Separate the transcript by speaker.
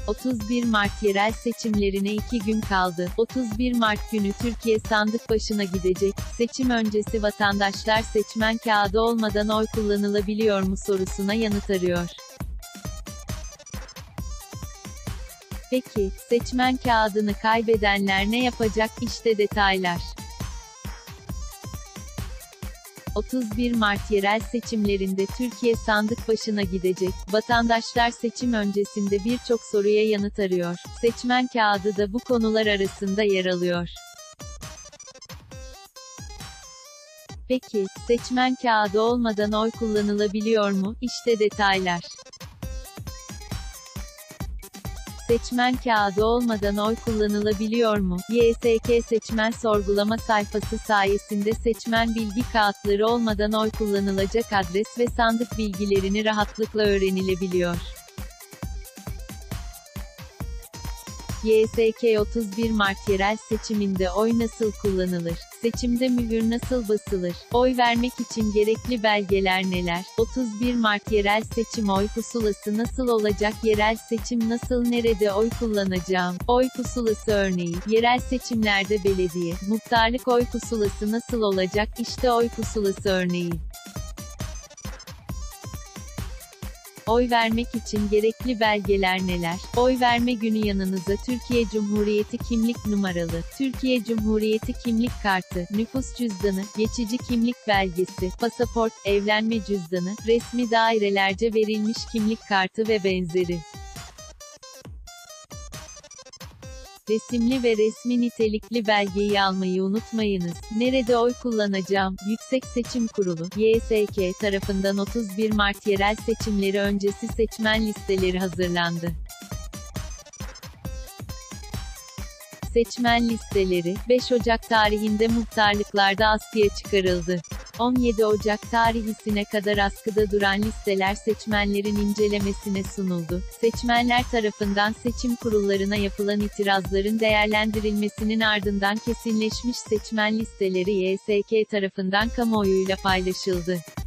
Speaker 1: 31 Mart yerel seçimlerine 2 gün kaldı. 31 Mart günü Türkiye sandık başına gidecek. Seçim öncesi vatandaşlar seçmen kağıdı olmadan oy kullanılabiliyor mu sorusuna yanıt arıyor. Peki, seçmen kağıdını kaybedenler ne yapacak? İşte detaylar. 31 Mart yerel seçimlerinde Türkiye sandık başına gidecek. Vatandaşlar seçim öncesinde birçok soruya yanıt arıyor. Seçmen kağıdı da bu konular arasında yer alıyor. Peki, seçmen kağıdı olmadan oy kullanılabiliyor mu? İşte detaylar. Seçmen kağıdı olmadan oy kullanılabiliyor mu? YSK seçmen sorgulama sayfası sayesinde seçmen bilgi kağıtları olmadan oy kullanılacak adres ve sandık bilgilerini rahatlıkla öğrenilebiliyor. YSK 31 Mart yerel seçiminde oy nasıl kullanılır? Seçimde mühür nasıl basılır? Oy vermek için gerekli belgeler neler? 31 Mart yerel seçim oy pusulası nasıl olacak? Yerel seçim nasıl, nerede oy kullanacağım? Oy pusulası örneği. Yerel seçimlerde belediye, muhtarlık oy pusulası nasıl olacak? İşte oy pusulası örneği. Oy vermek için gerekli belgeler neler? Oy verme günü yanınıza Türkiye Cumhuriyeti kimlik numaralı, Türkiye Cumhuriyeti kimlik kartı, nüfus cüzdanı, geçici kimlik belgesi, pasaport, evlenme cüzdanı, resmi dairelerce verilmiş kimlik kartı ve benzeri. Resimli ve resmi nitelikli belgeyi almayı unutmayınız. Nerede oy kullanacağım? Yüksek Seçim Kurulu, YSK tarafından 31 Mart yerel seçimleri öncesi seçmen listeleri hazırlandı. Seçmen listeleri, 5 Ocak tarihinde muhtarlıklarda askıya çıkarıldı. 17 Ocak tarihisine kadar askıda duran listeler seçmenlerin incelemesine sunuldu. Seçmenler tarafından seçim kurullarına yapılan itirazların değerlendirilmesinin ardından kesinleşmiş seçmen listeleri YSK tarafından kamuoyuyla paylaşıldı.